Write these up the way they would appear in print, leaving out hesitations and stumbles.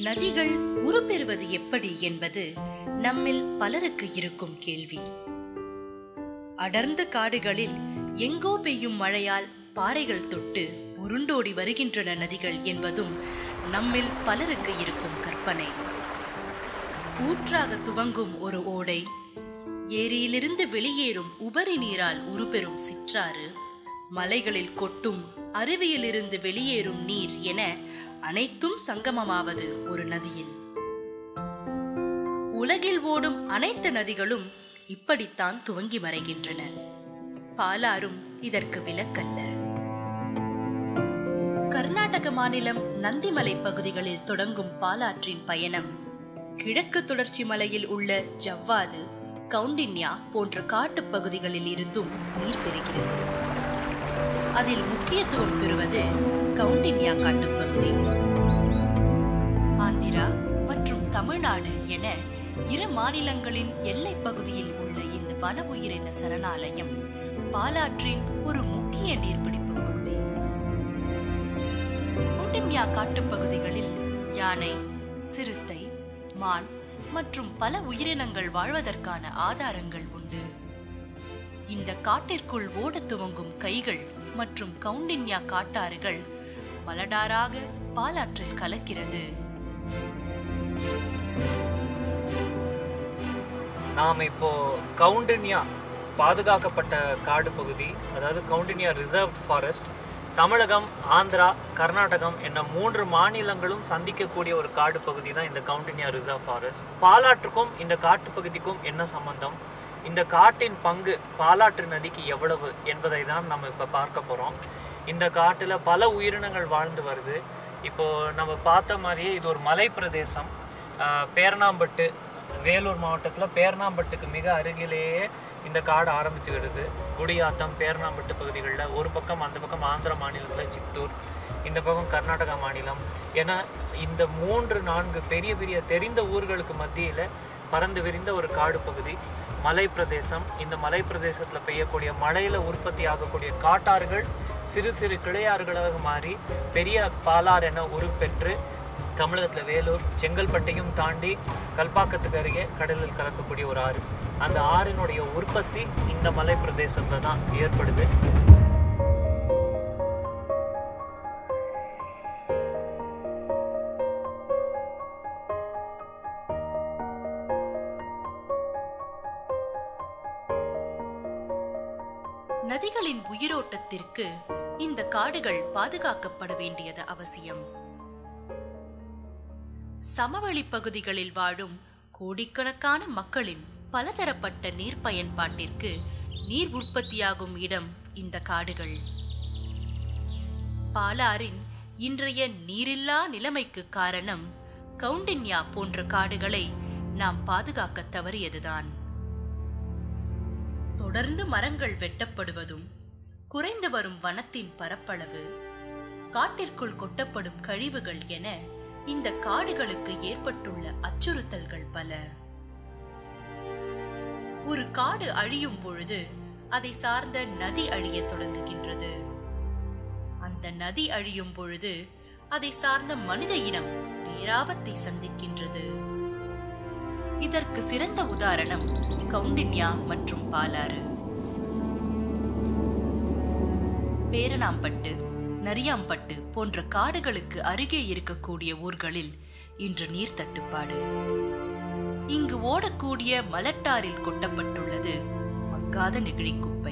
நதிகள் உருப்பெறுவது எப்படி என்பது நம்மில் பலருக்கு இருக்கும் கேள்வி. அடர்ந்த காடுகளில் எங்கோ பெய்யும் மழையால் பாறைகள் தொட்டு உருண்டோடி வருகின்றன நதிகள் என்பதும் நம்மில் பலருக்கு இருக்கும் கற்பனை. ஊற்றாக துவங்கும் ஒரு ஓடை, ஏரியிலிருந்து வெளியேறும் உபரி நீரால் உருப்பெறும் சிற்றாறு, மலைகளில் கொட்டும் அருவியிலிருந்து வெளியேறும் நீர் என அனைத்தும் சங்கமமாவது ஒரு நதியில். உலகில் ஓடும் அனைத்து நதிகளும் இப்படித்தான் துவங்கி மறைகின்றன. பாலாறும் இதற்கு விலக்கல்ல. கர்நாடக மாநிலம் நந்திமலை பகுதிகளில் தொடங்கும் பாலாற்றின் பயணம் கிழக்கு தொடர்ச்சி மலையில் உள்ள ஜவ்வாது, கவுண்டின்யா போன்ற காட்டுப் பகுதிகளில் இருந்தும் நீர் பெறுகிறது. அதில் முக்கியத்துவம் பெறுவது கவுண்டின்யா காட்டுப்பகுதி. ஆந்திரா மற்றும் தமிழ்நாடு என இரு மாநிலங்களின் எல்லை பகுதியில் உள்ள இந்த வன உயிரின சரணாலயம் பாலாற்றின் ஒரு முக்கிய நீர்பிடிப்பு பகுதி. கவுண்டின்யா காட்டுப்பகுதிகளில் யானை, சிறுத்தை, மான் மற்றும் பல உயிரினங்கள் வாழ்வதற்கான ஆதாரங்கள் உண்டு. இந்த காட்டிற்குள் ஓட துவங்கும் கைகள் மற்றும் கவுண்டின்யா காட்டாறுகள் மலடாராக பாலாற்றில் கலக்கிறது. நாம் இப்போ கவுண்டின்யா பாதுகாக்கப்பட்ட காடு பகுதி, அதாவது கவுண்டின்யா ரிசர்வ் ஃபாரஸ்ட், தமிழகம், ஆந்திரா, கர்நாடகம் என 3 மாநிலங்களும் சந்திக்கக்கூடிய ஒரு காடு பகுதி தான் இந்த கவுண்டின்யா ரிசர்வ் ஃபாரஸ்ட். பாலாற்றுக்கும் இந்த காட்டு பகுதிக்கும் என்ன சம்பந்தம், இந்த காட்டின் பங்கு பாலாற்று நதிக்கு எவ்வளவு என்பதை தான் நம்ம இப்போ பார்க்க போகிறோம். இந்த காட்டில் பல உயிரினங்கள் வாழ்ந்து வருது. இப்போது நம்ம பார்த்த மாதிரியே இது ஒரு மலை பிரதேசம். பேரணாம்பட்டு, வேலூர் மாவட்டத்தில் பேரணாம்பட்டுக்கு மிக அருகிலேயே இந்த காடு ஆரம்பித்து விடுது. குடியாத்தம், பேரணாம்பட்டு பகுதிகளில் ஒரு பக்கம், அந்த பக்கம் ஆந்திரா மாநிலத்தில் சித்தூர், இந்த பக்கம் கர்நாடகா மாநிலம் என இந்த 3-4 பெரிய பெரிய தெரிந்த ஊர்களுக்கு மத்தியில் பறந்து விரிந்த ஒரு காடு பகுதி, மலை பிரதேசம். இந்த மலை பிரதேசத்தில் பெய்யக்கூடிய மழையில் உற்பத்தி ஆகக்கூடிய காட்டாறுகள் சிறு சிறு கிளையாறுகளாக மாறி பெரிய பாலாறு என உருப்பெற்று தமிழகத்தில் வேலூர், செங்கல்பட்டையும் தாண்டி கல்பாக்கத்துக்கு அருகே கடலில் கலக்கக்கூடிய ஒரு ஆறு. அந்த ஆறினுடைய உற்பத்தி இந்த மலை பிரதேசத்தில் தான் ஏற்படுது. நதிகளின் உயிரோட்டத்திற்கு இந்த காடுகள் பாதுகாக்கப்பட வேண்டியது அவசியம். சமவெளி பகுதிகளில் வாழும் கோடிக்கணக்கான மக்களின் பலதரப்பட்ட நீர் பயன்பாட்டிற்கு நீர் உற்பத்தியாகும் இடம் இந்த காடுகள். பாலாறின் இன்றைய நீரில்லா நிலைமைக்கு காரணம் கவுண்டின்யா போன்ற காடுகளை நாம் பாதுகாக்க தவறியதுதான். தொடர்ந்து மரங்கள் வெட்டப்படுவதும், குறைந்து வரும் வனத்தின் பரப்பளவு, காட்டிற்குள் கொட்டப்படும் கழிவுகள் என இந்த காடுகளுக்கு ஏற்பட்டுள்ள அச்சுறுத்தல்கள் பல. ஒரு காடு அழியும் பொழுது அதை சார்ந்த நதி அழிய தொடங்குகின்றது. அந்த நதி அழியும் பொழுது அதை சார்ந்த மனித இனம் பேராபத்தை சந்திக்கின்றது. இதற்கு சிறந்த உதாரணம் கவுண்டின்யா மற்றும் பாலாறு. பேரணாம்பட்டு, நரியாம்பட்டு போன்ற காடுகளுக்கு அருகே இருக்கக்கூடிய ஊர்களில் இன்று நீர் தட்டுப்பாடு. இங்கு ஓடக்கூடிய மலட்டாரில் கொட்டப்பட்டுள்ளது மக்காத நெகிழி குப்பை.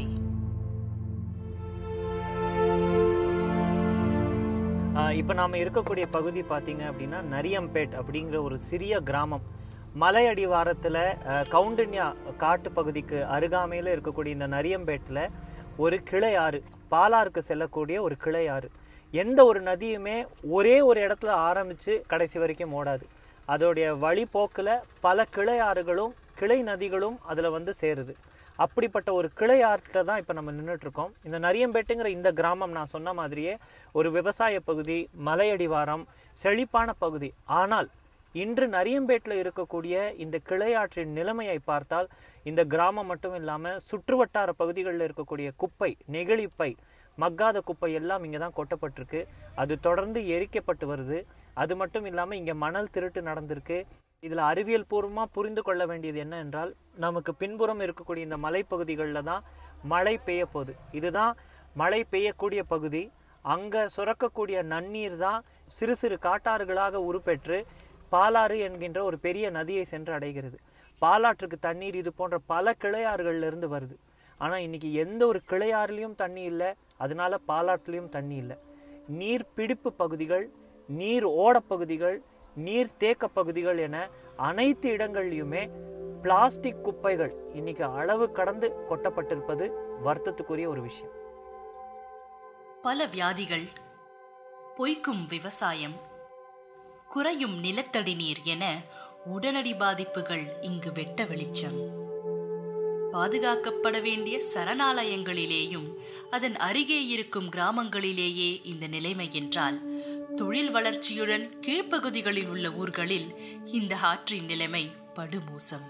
இப்போ நாம் இருக்கக்கூடிய பகுதி பார்த்தீங்க அப்படின்னா நரியம்பேட் அப்படிங்கிற ஒரு சிறிய கிராமம். மலை அடிவாரத்தில் கவுண்டின்யா காட்டு பகுதிக்கு அருகாமையில் இருக்கக்கூடிய இந்த நரியம்பேட்டில் ஒரு கிளையாறு, பாலாருக்கு செல்லக்கூடிய ஒரு கிளையாறு. எந்த ஒரு நதியுமே ஒரே ஒரு இடத்துல ஆரம்பித்து கடைசி வரைக்கும் ஓடாது. அதோடைய வழிபோக்கில் பல கிளையாறுகளும் கிளை நதிகளும் அதில் வந்து சேருது. அப்படிப்பட்ட ஒரு கிளையாற்றை தான் இப்போ நம்ம நின்றுட்டுருக்கோம். இந்த நரியம்பேட்டுங்கிற இந்த கிராமம் நான் சொன்ன மாதிரியே ஒரு விவசாய பகுதி, மலையடிவாரம், செழிப்பான பகுதி. ஆனால் இன்று நரியம்பேட்டில் இருக்கக்கூடிய இந்த கிளையாற்றின் நிலைமையை பார்த்தால் இந்த கிராமம் மட்டும் இல்லாமல் சுற்றுவட்டார பகுதிகளில் இருக்கக்கூடிய குப்பை, நெகிழிப்பை, மக்காத குப்பை எல்லாம் இங்கே தான் கொட்டப்பட்டிருக்கு. அது தொடர்ந்து எரிக்கப்பட்டு வருது. அது மட்டும் இல்லாமல் இங்கே மணல் திருட்டு நடந்திருக்கு. இதில் அறிவியல் பூர்வமாக புரிந்து கொள்ள வேண்டியது என்ன என்றால், நமக்கு பின்புறம் இருக்கக்கூடிய இந்த மலைப்பகுதிகளில் தான் மழை பெய்ய போகுது. இதுதான் மழை பெய்யக்கூடிய பகுதி. அங்கே சுரக்கக்கூடிய நன்னீர் தான் சிறு சிறு காட்டாறுகளாக உருப்பெற்று பாலாறு என்கின்ற ஒரு பெரிய நதியை சென்று அடைகிறது. பாலாற்றுக்கு தண்ணீர் இது போன்ற பல கிளையாறுகள்லேருந்து வருது. ஆனால் இன்னைக்கு எந்த ஒரு கிளையாறுலையும் தண்ணி இல்லை, அதனால பாலாற்றுலையும் தண்ணி இல்லை. நீர் பிடிப்பு பகுதிகள், நீர் ஓடப்பகுதிகள், நீர் தேக்க பகுதிகள் என அனைத்து இடங்கள்லையுமே பிளாஸ்டிக் குப்பைகள் இன்னைக்கு அளவு கடந்து கொட்டப்பட்டிருப்பது வருத்தத்துக்குரிய ஒரு விஷயம். பல வியாதிகள், பொய்க்கும் விவசாயம், குறையும் நிலத்தடி நீர் என உடனடி பாதிப்புகள் இங்கு வெட்ட வெளிச்சம். பாதுகாக்கப்பட வேண்டிய சரணாலயங்களிலேயும் அதன் அருகே இருக்கும் கிராமங்களிலேயே இந்த நிலைமை என்றால், தொழில் வளர்ச்சியுடன் கீழ்ப்பகுதிகளில் உள்ள ஊர்களில் இந்த ஆற்றின் நிலைமை படுமோசம்.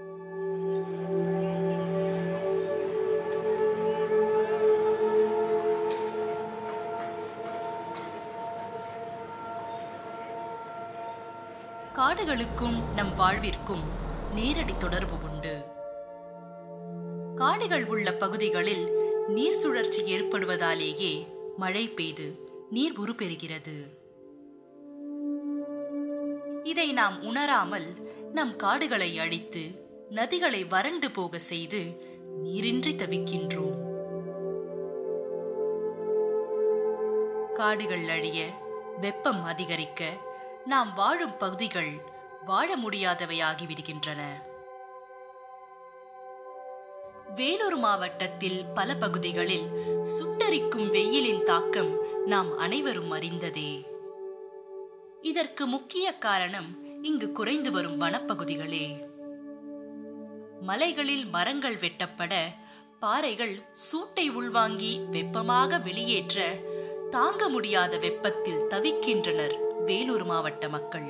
காடுகளுக்கும் நம் வாழ்விற்கும் நேரடி தொடர்பு உண்டு. காடுகள் உள்ள பகுதிகளில் நீர் சுழற்சி ஏற்படுவதாலேயே மழை பெய்து நீர் உருப்பெறுகிறது. இதை நாம் உணராமல் நம் காடுகளை அழித்து நதிகளை வறண்டு போக செய்து நீரின்றி தவிக்கின்றோம். காடுகள் அழிய, வெப்பம் அதிகரிக்க நாம் வாழும் பகுதிகள் வாழ முடியாதவையாகிவிடுகின்றன. வேலூர் மாவட்டத்தில் பல பகுதிகளில் சுட்டரிக்கும் வெயிலின் தாக்கம் நாம் அனைவரும் அறிந்ததே. இதற்கு முக்கிய காரணம் இங்கு குறைந்து வரும் வனப்பகுதிகளே. மலைகளில் மரங்கள் வெட்டப்பட, பாறைகள் சூட்டை உள்வாங்கி வெப்பமாக வெளியேற்ற தாங்க முடியாத வெப்பத்தில் தவிக்கின்றனர் வேலூர் மாவட்ட மக்கள்.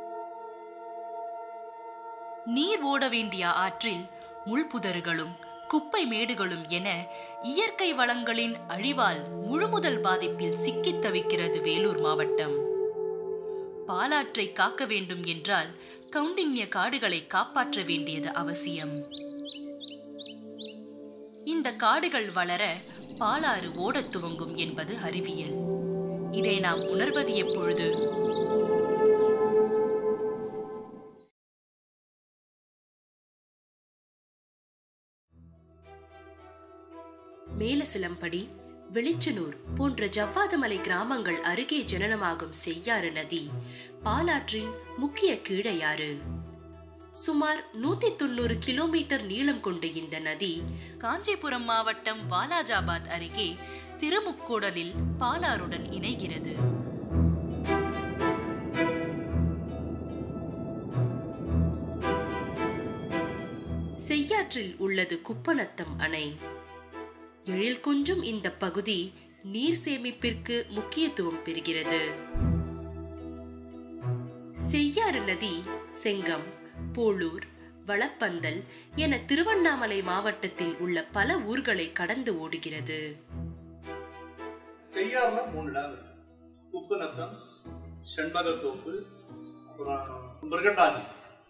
நீர் ஓட வேண்டிய ஆற்றில் முள்புதர்களும் குப்பை மேடுகளும் என இயற்கை வளங்களின் அழிவால் முழுமுதல் பாதிப்பில் சிக்கித் தவிக்கிறது வேலூர் மாவட்டம். பாலாற்றை காக்க வேண்டும் என்றால் கவுண்டின்ய காடுகளை காப்பாற்ற வேண்டியது அவசியம். இந்த காடுகள் வளர பாலாறு ஓடத் துவங்கும் என்பது அறிவியல். இதை நாம் உணர்வது எப்பொழுது? மேலசிலம்படி, வெளிச்சனூர் போன்ற ஜவ்வாதுமலை கிராமங்கள் அருகே ஜனனமாகும் செய்யாறு நதி பாலாற்றின் முக்கிய கீழையாறு. சுமார் 190 கிலோமீட்டர் நீளம் கொண்ட இந்த நதி காஞ்சிபுரம் மாவட்டம் வாலாஜாபாத் அருகே திருமுக்கூடலில் பாலாறுடன் இணைகிறது. செய்யாற்றில் உள்ளது குப்பநத்தம் அணை. எழில் கொஞ்சும் இந்த பகுதி நீர் சேமிப்பிற்கு முக்கியத்துவம் பெறுகிறது. செய்யாறு நதி செங்கம், போளூர், வளப்பந்தல் என திருவண்ணாமலை மாவட்டத்தில் உள்ள பல ஊர்களை கடந்து ஓடுகிறது. செய்யாறுல 3 டேம், குப்பநத்தம், செண்பகத்தோப்பு, அப்புறம் மிருகண்டானி.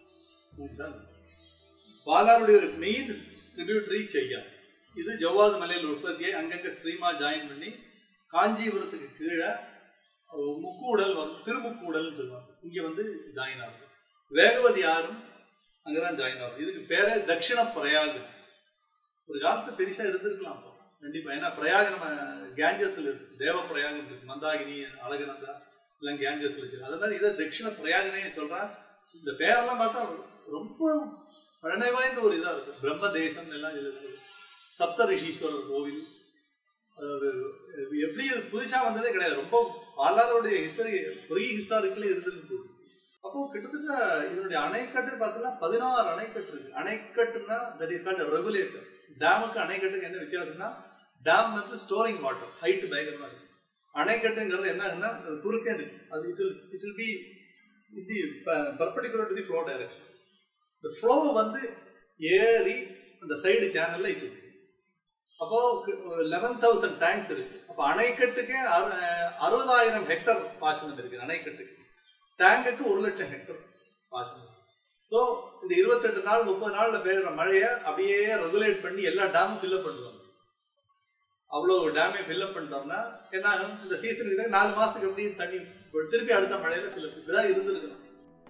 பாலாருடைய மெயின் ட்ரிபியூட்டரி செய்யார். இது ஜவ்வாது மலையில் உற்பத்தியை அங்கங்க ஸ்ட்ரீமா ஜாயின் பண்ணி காஞ்சிபுரத்துக்கு கீழே முக்கூடல் திருமுக்கூடல் சொல்லுவாங்க. இங்க ஜாயின் ஆகுது. வேகவதி ஆறும் அங்கதான் ஜாயின் ஆகுது. இதுக்கு பேரே தட்சிண பிரயாக. ஒரு காலத்து பெருசா இருந்திருக்கலாம் கண்டிப்பா. ஏன்னா பிரயாக நம்ம கேஞ்சஸ்ல இருக்கு, தேவ பிரயாகம் இருக்கு, மந்தாகினி, அழகநந்தா எல்லாம் கேஞ்சஸ்ல இருக்கு. அதனால இதை தட்சிண பிரயாகனே சொல்றான். இந்த பேரெல்லாம் பார்த்தா ரொம்ப பழமை வாய்ந்த ஒரு இதா இருக்கு. பிரம்ம தேசம் எல்லாம் இருக்கு. சப்த ரிஷீஸ்வரர் கோவில். அதாவது எப்படி இது புதுசா வந்ததே கிடையாது. ரொம்ப பாலாருடைய ஹிஸ்டரி ப்ரீ ஹிஸ்டாரிக்கல இருந்துருக்கு. அப்போ கிட்டத்தட்ட இதனுடைய அணைக்கட்டு பார்த்தீங்கன்னா 16 அணைக்கட்டு இருக்கு. அணைக்கட்டுன்னா தட் இஸ் கால்ட் ரெகுலேட்டர். டேமுக்கு அணைக்கட்டுக்கு என்ன வித்தியாசம்னா, டேம் ஸ்டோரிங் வாட்டர், ஹைட் பயங்கரமா இருக்கு. அணைக்கட்டுங்கிறது என்ன ஆகுதுன்னா அது குறுக்கே இருக்கு. அது இட் வில் பி இது perpendicular to the flow direction. இந்த ஃப்ளோ ஏறி அந்த சைடு சேனல்ல இருக்கு. அப்போ 11,000 டேங்க்ஸ் இருக்கு. அப்போ அணைக்கட்டுக்கு 60,000 ஹெக்டர் பாசனம் இருக்கு. அணைக்கட்டுக்கு டேங்குக்கு 1,00,000 ஹெக்டர் பாசனம். ஸோ இந்த 28 நாள் 30 நாள்ல பெய்யுற மழையை அப்படியே ரெகுலேட் பண்ணி எல்லா டேமும் ஃபில்அப் பண்ணுவாங்க. அவ்வளோ டேமே ஃபில்அப் பண்ணிட்டோம்னா என்ன ஆகும், இந்த சீசனுக்கு 4 மாசத்துக்கு எப்படி தண்ணி திருப்பி அடுத்த மழையில ஃபில்அப் இப்படிதான் இருந்திருக்கணும்.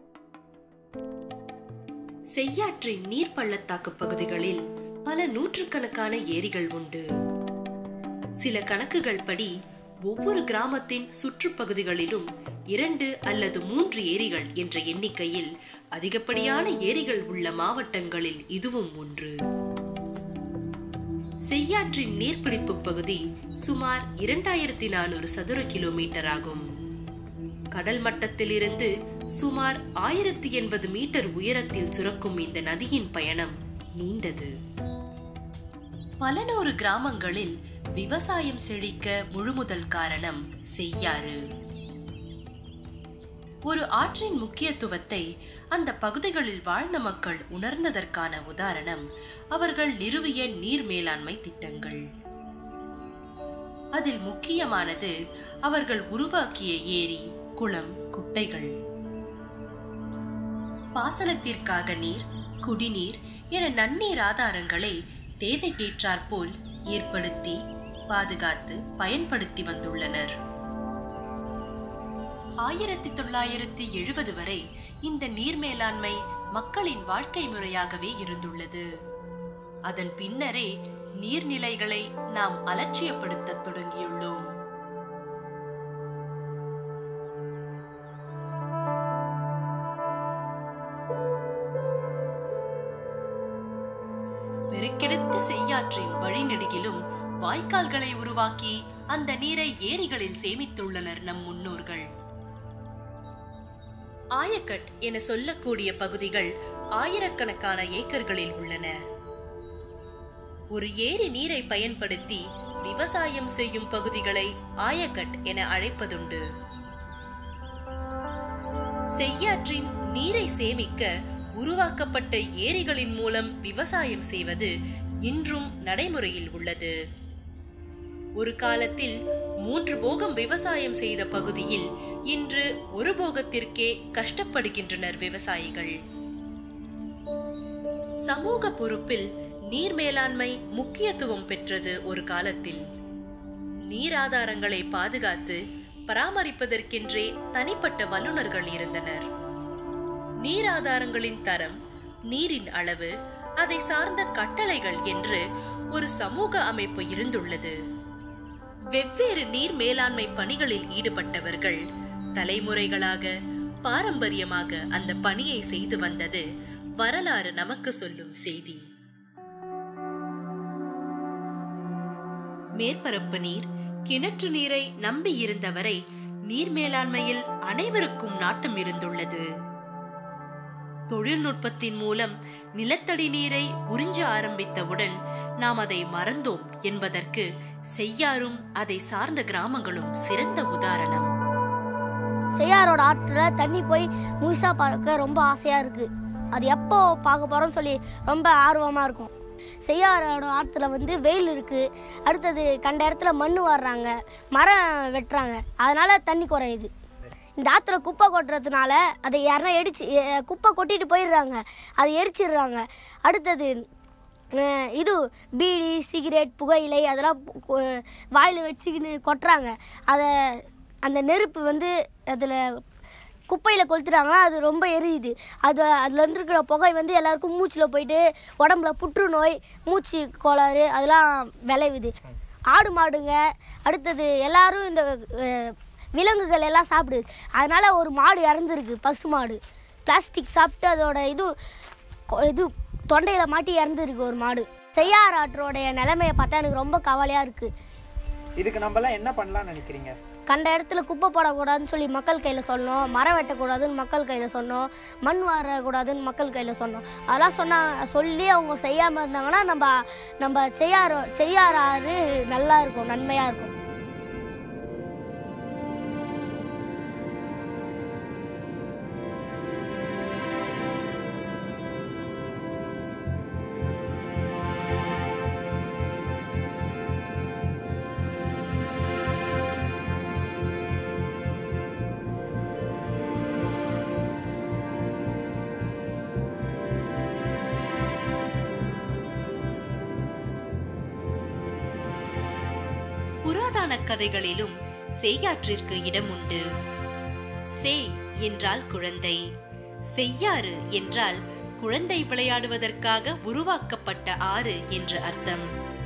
செய்யாற்றின் நீர் பள்ளத்தாக்கு பகுதிகளில் பல நூற்றுக்கணக்கான ஏரிகள் உண்டு. சில கணக்குகள் படி ஒவ்வொரு கிராமத்தின் சுற்றுப்பகுதிகளிலும் 2 அல்லது 3 ஏரிகள் என்ற எண்ணிக்கையில் அதிகப்படியான ஏரிகள் உள்ள மாவட்டங்களில் இதுவும் ஒன்று. செய்யாற்றின் நீர்பிடிப்பு பகுதி சுமார் 2400 சதுர கிலோமீட்டர் ஆகும். கடல் மட்டத்திலிருந்து சுமார் 1080 மீட்டர் உயரத்தில் சுரக்கும் இந்த நதியின் பயணம் நீண்டது. பல நூறு கிராமங்களில் விவசாயம் செழிக்க முழுமுதல் காரணம் செய்யாறு. ஒரு ஆற்றின் முக்கியத்துவத்தை அந்த பகுதிகளில் வாழ்ந்த மக்கள் உணர்ந்ததற்கான உதாரணம் அவர்கள் நிறுவிய நீர் மேலாண்மை திட்டங்கள். அதில் முக்கியமானது அவர்கள் உருவாக்கிய ஏரி, குளம், குட்டைகள். பாசனத்திற்காக நீர், குடிநீர் என நன்னீர் ஆதாரங்களை தேவைக்கேற்றாற்போல் ஏற்படுத்தி பாதுகாத்து பயன்படுத்தி வந்துள்ளனர். 1970 வரை இந்த நீர் மேலாண்மை மக்களின் வாழ்க்கை முறையாகவே இருந்துள்ளது. அதன் பின்னரே நீர்நிலைகளை நாம் அலட்சியப்படுத்த தொடங்கியுள்ளோம். பெருக்கெடுத்த செய்யாற்றின் வழிநெடுகிலும் வாய்க்கால்களை உருவாக்கி அந்த நீரை ஏரிகளில் சேமித்துள்ளனர் நம் முன்னோர்கள். ஆயக்கட் என சொல்லக்கூடிய பகுதிகள் ஆயிரக்கணக்கான ஏக்கர்களில் உள்ளன. ஒரு ஏரி நீரை பயன்படுத்தி விவசாயம் செய்யும் பகுதிகளை ஆயக்கட் என அழைப்பதுண்டு. செய்யாற்றின் நீரை சேமிக்க உருவாக்கப்பட்ட ஏரிகளின் மூலம் விவசாயம் செய்வது இன்றும் நடைமுறையில் உள்ளது. ஒரு காலத்தில் 3 போகம் விவசாயம் செய்த பகுதியில் இன்று 1 போகத்திற்கே கஷ்டப்படுகின்றனர் விவசாயிகள். சமூக பொறுப்பில் நீர் மேலாண்மை முக்கியத்துவம் பெற்றது. ஒரு காலத்தில் நீர் ஆதாரங்களை பாதுகாத்து பராமரிப்பதற்கென்றே தனிப்பட்ட வல்லுநர்கள் இருந்தனர். நீர் ஆதாரங்களின் தரம், நீரின் அளவு, அதை சார்ந்த கட்டளைகள் என்று ஒரு சமூக அமைப்பு இருந்துள்ளது. வெவ்வேறு நீர் மேலாண்மை பணிகளில் ஈடுபட்டவர்கள் தலைமுறைகளாக பாரம்பரியமாக அந்த பணியை செய்து வந்தது வரலாறு நமக்கு சொல்லும் செய்தி. மேற்பரப்பு நீர், கிணற்று நீரை நம்பி இருந்தவரை நீர் மேலாண்மையில் அனைவருக்கும் நாட்டம் இருந்துள்ளது. தொழில்நுட்பத்தின் மூலம் நிலத்தடி நீரை உறிஞ்ச ஆரம்பித்தவுடன் நாம் அதை மறந்தோம் என்பதற்கு செய்யாறும் அதை சார்ந்த கிராமங்களும் சிறந்த உதாரணம். செய்யாரோட ஆற்றுல தண்ணி போய் முழுசா பார்க்க ரொம்ப ஆசையா இருக்கு. அது எப்போ பார்க்க போறோம்னு சொல்லி ரொம்ப ஆர்வமா இருக்கும். செய்யாரோட ஆற்றுல வெயில் இருக்கு. அடுத்தது கண்ட இடத்துல மண்ணு வாடுறாங்க, மரம் வெட்டுறாங்க, அதனால தண்ணி குறையுது. இந்த ஆற்றுல குப்பை கொட்டுறதுனால அதை யாருன்னா குப்பை கொட்டிட்டு போயிடுறாங்க, அதை எரிச்சிடுறாங்க. அடுத்தது இது பீடி, சிகரெட், புகையிலை அதெல்லாம் வாயில் வச்சுக்கின்னு கொட்டுறாங்க. அதை அந்த நெருப்பு அதில் குப்பையில் கொளுத்துறாங்கன்னா அது ரொம்ப எரியுது. அதில் இருக்கிற புகை எல்லாருக்கும் மூச்சில் போயிட்டு உடம்புல புற்றுநோய், மூச்சு கோளாறு அதெல்லாம் விளைவுது. ஆடு மாடுங்க, அடுத்தது எல்லாரும் இந்த விலங்குகள் எல்லாம் சாப்பிடுது. அதனால் ஒரு மாடு இறந்துருக்கு, பசு மாடு. பிளாஸ்டிக் சாப்பிட்டு அதோட இது தொண்டையில் மாட்டி இறந்துருக்கு ஒரு மாடு. செய்யாறு ஆற்றோடைய நிலைமையை பார்த்தா எனக்கு ரொம்ப கவலையாக இருக்குது. இதுக்கு நம்மளாம் என்ன பண்ணலாம்னு நினைக்கிறீங்க? கண்ட இடத்துல குப்பை போடக்கூடாதுன்னு சொல்லி மக்கள் கையில் சொன்னோம், மரம் வெட்டக்கூடாதுன்னு மக்கள் கையில் சொன்னோம், மண் வாரக்கூடாதுன்னு மக்கள் கையில் சொன்னோம். அதெல்லாம் சொல்லி அவங்க செய்யாமல் இருந்தாங்கன்னா நம்ம செய்யாறு ஆறு நல்லா இருக்கும், நன்மையாக இருக்கும். புராதன கதைகளிலும் செய்யாற்றிற்கு இடம் உண்டு. சேய் என்றால் குழந்தை, செய்யாறு என்றால் குழந்தை விளையாடுவதற்காக உருவாக்கப்பட்ட ஆறு என்று அர்த்தம்.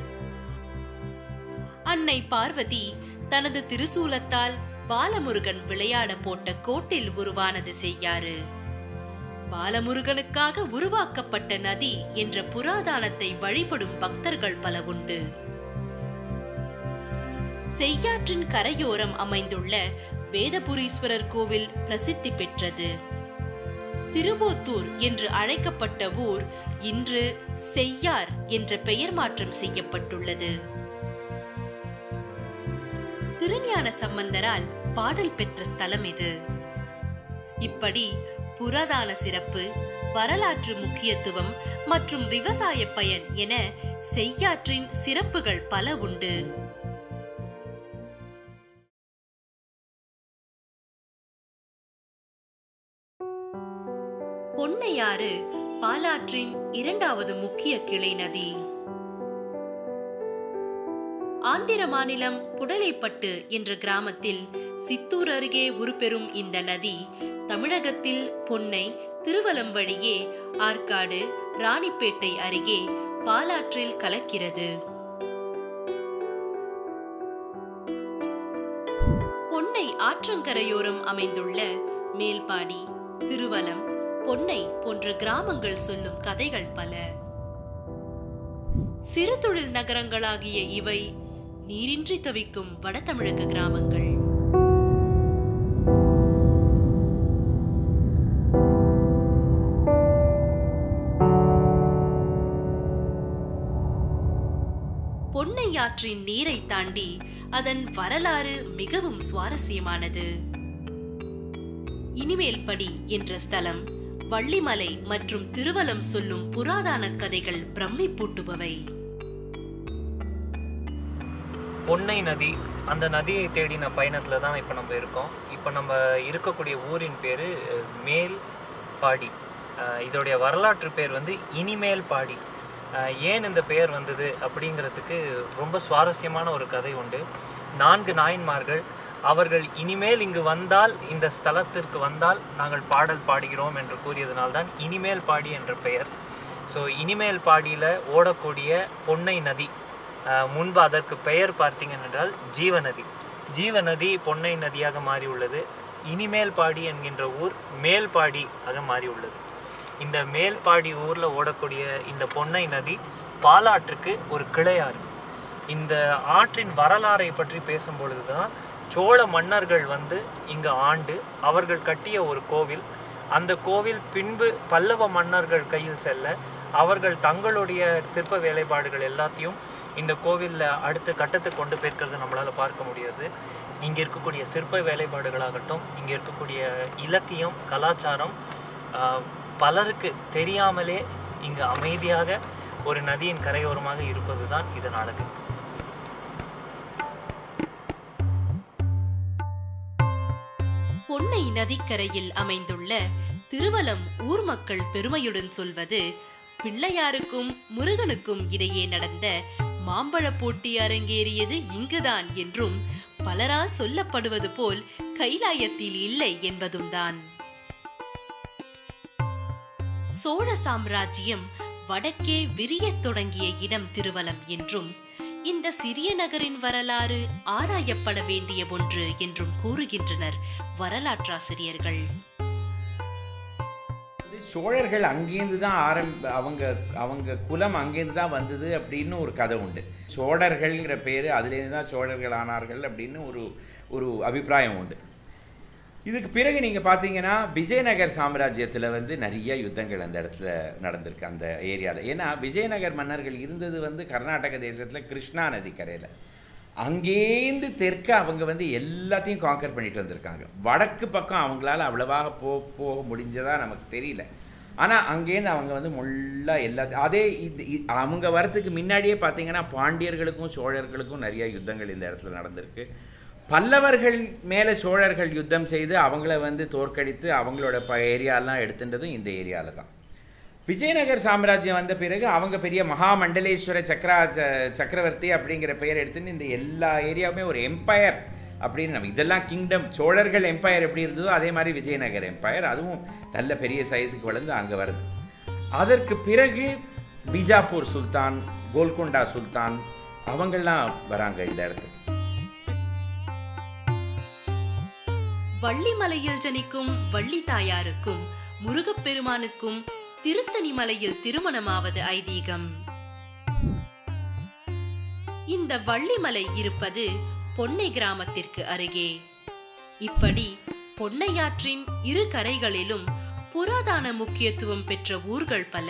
அன்னை பார்வதி தனது திருசூலத்தால் பாலமுருகன் விளையாட போட்ட கோட்டில் உருவானது செய்யாறு. பாலமுருகனுக்காக உருவாக்கப்பட்ட நதி என்ற புராதனத்தை வழிபடும் பக்தர்கள் பல உண்டு. செய்யாற்றின் கரையோரம் அமைந்துள்ள வேதபுரீஸ்வரர் கோவில் பிரசித்தி பெற்றது. திருவோத்தூர் என்று அழைக்கப்பட்ட ஊர் இன்று செய்யார் என்ற பெயர் மாற்றம் செய்யப்பட்டுள்ளது. திருஞான சம்பந்தரால் பாடல் பெற்ற ஸ்தலம் இது. இப்படி புராதன சிறப்பு, வரலாற்று முக்கியத்துவம் மற்றும் விவசாய பயன் என செய்யாற்றின் சிறப்புகள் பல உண்டு. பொன்னையாறு பாலாற்றின் இரண்டாவது முக்கிய கிளை நதி. ஆந்திர மாநிலம் புடலைப்பட்டு என்ற கிராமத்தில் சித்தூர் அருகே உருப்பெறும் இந்த நதி தமிழகத்தில் பொன்னை, திருவலம் வழியே ஆற்காடு, ராணிப்பேட்டை அருகே பாலாற்றில் கலக்கிறது. பொன்னை ஆற்றங்கரையோரம் அமைந்துள்ள மேல்பாடி, திருவலம், பொன்னை போன்ற கிராமங்கள் சொல்லும் கதைகள் பல. சிறு தொழில் நகரங்களாகிய இவை நீரின்றி தவிக்கும் வடதமிழக கிராமங்கள். பொன்னையாற்றின் நீரை தாண்டி அதன் வரலாறு மிகவும் சுவாரஸ்யமானது. இனிமேல்படி என்ற ஸ்தலம், வள்ளிமலை மற்றும் திருவலம் சொல்லும் புராதன கதைகள் பிரமிப்பூட்டுபவை. பொன்னை நதி, அந்த நதியை தேடின பயணத்தில் தான் இப்போ நம்ம இருக்கோம். இப்போ நம்ம இருக்கக்கூடிய ஊரின் பேர் மேல்பாடி. இதோடைய வரலாற்று பேர் வந்து இனிமேல் பாடி. ஏன் இந்த பெயர் வந்தது அப்படிங்கிறதுக்கு ரொம்ப சுவாரஸ்யமான ஒரு கதை உண்டு. 4 நாயன்மார்கள் அவர்கள் இனிமேல் இங்கு வந்தால், இந்த ஸ்தலத்திற்கு வந்தால் நாங்கள் பாடல் பாடுகிறோம் என்று கூறியதனால்தான் இனிமேல் பாடி என்ற பெயர். ஸோ இனிமேல் பாடியில் ஓடக்கூடிய பொன்னை நதி, முன்பு அதற்கு பெயர் பார்த்தீங்க என்றால் ஜீவநதி. ஜீவநதி பொன்னை நதியாக மாறி உள்ளது. இனிமேல் பாடி என்கின்ற ஊர் மேல்பாடி ஆக மாறி உள்ளது. இந்த மேல்பாடி ஊரில் ஓடக்கூடிய இந்த பொன்னை நதி பாலாற்றுக்கு ஒரு கிளையாறு. இந்த ஆற்றின் வரலாறை பற்றி பேசும்பொழுது தான் சோழ மன்னர்கள் வந்து இங்கு ஆண்டு அவர்கள் கட்டிய ஒரு கோவில். அந்த கோவில் பின்பு பல்லவ மன்னர்கள் கையில் செல்ல அவர்கள் தங்களுடைய சிற்ப வேலைப்பாடுகள் எல்லாத்தையும் இந்த கோவிலில் அடுத்த கட்டத்துக்கு கொண்டு போயிருக்கிறது நம்மளால் பார்க்க முடியாது. இங்கே இருக்கக்கூடிய சிற்ப வேலைப்பாடுகளாகட்டும், இங்கே இருக்கக்கூடிய இலக்கியம், கலாச்சாரம் பலருக்கு தெரியாமலே இங்கு அமைதியாக ஒரு நதியின் கரையோரமாக இருப்பது தான் இதன் அழகு. பொன்னை நதிக்கரையில் அமைந்துள்ள திருவலம் ஊர் மக்கள் பெருமையுடன் சொல்வது, பிள்ளையாருக்கும் முருகனுக்கும் இடையே நடந்த மாம்பழ போட்டி அரங்கேறியது இங்குதான் என்றும் பலரால் சொல்லப்படுவது போல் கைலாயத்தில் இல்லை என்பதும் தான். சோழ சாம்ராஜ்யம் வடக்கே விரியத் தொடங்கிய இடம் திருவலம் என்றும், இந்த சிறிய நகரின் வரலாறு ஆராயப்பட வேண்டிய ஒன்று என்றும் கூறுகின்றனர் வரலாற்றாசிரியர்கள். சோழர்கள் அங்கேருந்து தான் அவங்க குலம் அங்கேருந்து தான் வந்தது அப்படின்னு ஒரு கதை உண்டு. சோழர்கள்ங்கிற பேர் அதுலேருந்து தான் சோழர்கள் ஆனார்கள் அப்படின்னு ஒரு அபிப்பிராயம் உண்டு. இதுக்கு பிறகு நீங்கள் பார்த்தீங்கன்னா விஜயநகர் சாம்ராஜ்யத்தில் வந்து நிறைய யுத்தங்கள் அந்த இடத்துல நடந்திருக்கு, அந்த ஏரியாவில். ஏன்னா விஜயநகர் மன்னர்கள் இருந்தது வந்து கர்நாடக தேசத்தில் கிருஷ்ணா நதி கரையில். அங்கேருந்து தெற்க அவங்க வந்து எல்லாத்தையும் காங்கர் பண்ணிட்டு வந்திருக்காங்க. வடக்கு பக்கம் அவங்களால அவ்வளவாக போக முடிஞ்சதாக நமக்கு தெரியல. ஆனால் அங்கேருந்து அவங்க வந்து முள்ளாக எல்லாத்தையும் அதே அவங்க வரத்துக்கு முன்னாடியே பார்த்தீங்கன்னா பாண்டியர்களுக்கும் சோழர்களுக்கும் நிறைய யுத்தங்கள் இந்த இடத்துல நடந்திருக்கு. பல்லவர்கள் மேலே சோழர்கள் யுத்தம் செய்து அவங்கள வந்து தோற்கடித்து அவங்களோட ஏரியாலாம் எடுத்துட்டதும் இந்த ஏரியாவில் தான். விஜயநகர் சாம்ராஜ்யம் வந்த பிறகு அவங்க பெரிய மகாமண்டலேஸ்வர சக்கரவர்த்தி அப்படிங்கிற பெயர் எடுத்துன்னு இந்த எல்லா ஏரியாவுமே ஒரு எம்பையர் அப்படின்னு நம்ம இதெல்லாம் கிங்டம். சோழர்கள் எம்பையர் எப்படி இருந்ததோ அதே மாதிரி விஜயநகர் எம்பையர், அதுவும் நல்ல பெரிய சைஸுக்கு வளர்ந்து அங்கே வருது. அதற்கு பிறகு பிஜாப்பூர் சுல்தான், கோல்கொண்டா சுல்தான் அவங்கெல்லாம் வராங்க இந்த இடத்துக்கு. வள்ளிமலையில் ஜனிக்கும் வள்ளி தாயாருக்கும் முருகப்பெருமானுக்கும் திருத்தணி மலையில் திருமணமாவது ஐதீகம். இந்த வள்ளிமலை இருப்பது பொன்னை கிராமத்திற்கு அருகே. இப்படி பொன்னையாற்றின் இரு கரைகளிலும் புராதன முக்கியத்துவம் பெற்ற ஊர்கள் பல.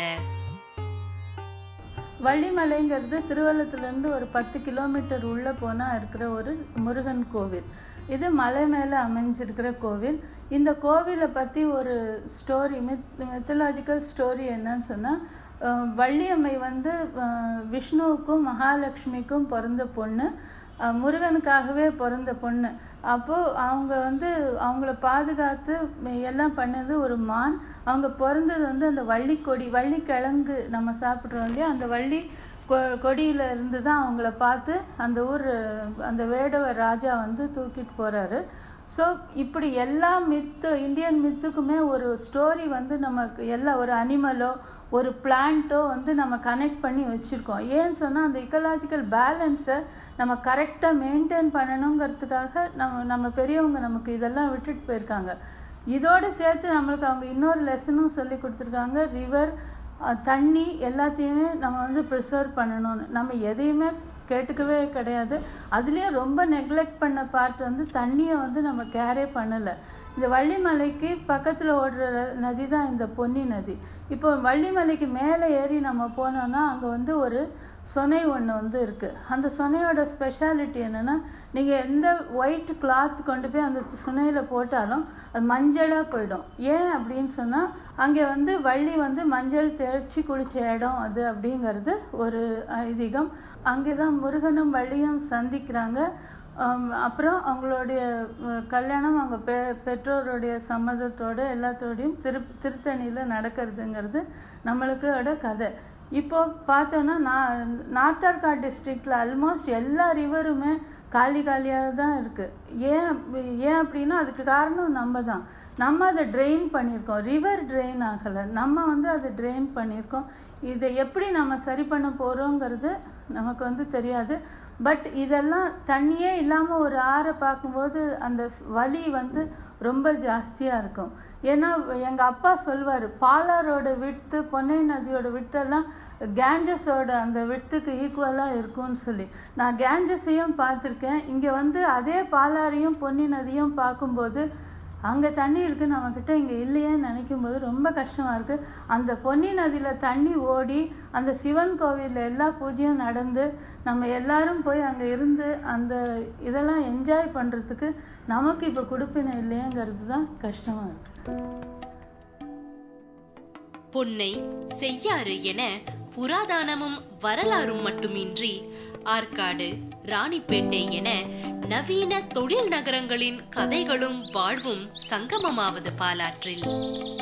வள்ளிமலைங்கிறது திருவள்ளத்திலிருந்து ஒரு 10 கிலோமீட்டர் உள்ள போனா இருக்கிற ஒரு முருகன் கோவில். இது மலை மேலே அமைஞ்சிருக்கிற கோவில். இந்த கோவிலை பற்றி ஒரு ஸ்டோரி, மித்தலாஜிக்கல் ஸ்டோரி என்னன்னு சொன்னால், வள்ளியம்மை வந்து விஷ்ணுவுக்கும் மகாலட்சுமிக்கும் பிறந்த பொண்ணு, முருகனுக்காகவே பிறந்த பொண்ணு. அப்போது அவங்க வந்து அவங்கள பாதுகாத்து எல்லாம் பண்ணது ஒரு மான். அவங்க பிறந்தது வந்து அந்த வள்ளிக்கொடி, வள்ளிக்கிழங்கு நம்ம சாப்பிட்றோம் இல்லையா, அந்த வள்ளி கொடியில் இருந்து தான் அவங்கள பார்த்து அந்த ஊர் அந்த வேடவர் ராஜா வந்து தூக்கிட்டு போகிறாரு. ஸோ இப்படி எல்லா இந்தியன் மித்துக்குமே ஒரு ஸ்டோரி வந்து நமக்கு எல்லா ஒரு அனிமலோ ஒரு பிளான்ட்டோ வந்து நம்ம கனெக்ட் பண்ணி வச்சுருக்கோம். ஏன்னு சொன்னால் அந்த இக்கலாஜிக்கல் பேலன்ஸை நம்ம கரெக்டாக மெயின்டைன் பண்ணணுங்கிறதுக்காக நம்ம பெரியவங்க நமக்கு இதெல்லாம் விட்டுட்டு போயிருக்காங்க. இதோடு சேர்த்து நம்மளுக்கு அவங்க இன்னொரு லெசனும் சொல்லி கொடுத்துருக்காங்க. ரிவர், தண்ணி எல்லாத்தையுமே நம்ம வந்து ப்ரிசர்வ் பண்ணணும்னு. நம்ம எதையுமே கேட்டுக்கவே கிடையாது. அதுலேயும் ரொம்ப நெக்லெக்ட் பண்ண பார்ட் வந்து தண்ணியை வந்து நம்ம கேரே பண்ணலை. இந்த வள்ளிமலைக்கு பக்கத்தில் ஓடுற நதி தான் இந்த பொன்னி நதி. இப்போ வள்ளிமலைக்கு மேலே ஏறி நம்ம போனோம்னா அங்கே வந்து ஒரு சொனை ஒன்று வந்து இருக்குது. அந்த சொனையோட ஸ்பெஷாலிட்டி என்னென்னா, நீங்கள் எந்த ஒயிட் கிளாத் கொண்டு போய் அந்த சுனையில் போட்டாலும் அது மஞ்சளாக போயிடும். ஏன் அப்படின்னு சொன்னால், அங்கே வந்து வள்ளி வந்து மஞ்சள் தேய்ச்சி குளித்த இடம் அது அப்படிங்கிறது ஒரு ஐதீகம். அங்கே தான் முருகனும் வள்ளியும் சந்திக்கிறாங்க. அப்புறம் அவங்களுடைய கல்யாணம் அவங்க பெற்றோருடைய சம்மதத்தோடு எல்லாத்தோடையும் திருத்தணியில் நடக்கிறதுங்கிறது நம்மளுக்கோட கதை. இப்போ பார்த்தோன்னா நார்த்தார்காட் டிஸ்ட்ரிக்டில் ஆல்மோஸ்ட் எல்லா ரிவருமே காலியாக தான் இருக்குது. ஏன் அப்படின்னா அதுக்கு காரணம் நம்ம அதை ட்ரெயின் பண்ணியிருக்கோம். ரிவர் ட்ரெயின் ஆகலை, நம்ம வந்து அதை ட்ரெயின் பண்ணியிருக்கோம். இதை எப்படி நம்ம சரி பண்ண போகிறோங்கிறது நமக்கு வந்து தெரியாது. பட் இதெல்லாம் தண்ணியே இல்லாமல் ஒரு ஆறை பார்க்கும்போது அந்த வலி வந்து ரொம்ப ஜாஸ்தியாக இருக்கும். ஏன்னா எங்கள் அப்பா சொல்வார், பாலாரோட விட்டு பொன்னை நதியோட விட்டெல்லாம் கேஞ்சஸோட அந்த விட்டுக்கு ஈக்குவலாக இருக்கும்னு சொல்லி. நான் கேஞ்சஸையும் பார்த்துருக்கேன். இங்கே வந்து அதே பாலாரையும் பொன்னி நதியும் பார்க்கும்போது அங்கே தண்ணி இருக்குது, நம்மக்கிட்ட இங்கே இல்லையேன்னு நினைக்கும்போது ரொம்ப கஷ்டமாக இருக்குது. அந்த பொன்னி நதியில் தண்ணி ஓடி அந்த சிவன் கோவிலில் எல்லா பூஜையும் நடந்து நம்ம எல்லாரும் போய் அங்கே இருந்து அந்த இதெல்லாம் என்ஜாய் பண்ணுறதுக்கு நமக்கு இப்போ கொடுப்பினை இல்லையேங்கிறது தான் கஷ்டமாக இருக்குது. பொன்னை, செய்யாறு என புராதனமும் வரலாறும் மட்டுமின்றி ஆற்காடு, ராணிப்பேட்டை என நவீன தொழில் நகரங்களின் கதைகளும் வாழ்வும் சங்கமமாவது பாலாற்றில்.